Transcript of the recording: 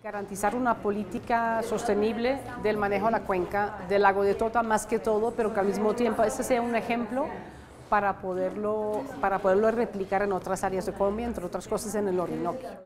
Garantizar una política sostenible del manejo de la cuenca del lago de Tota más que todo, pero que al mismo tiempo este sea un ejemplo para poderlo replicar en otras áreas de Colombia, entre otras cosas en el Orinoquio.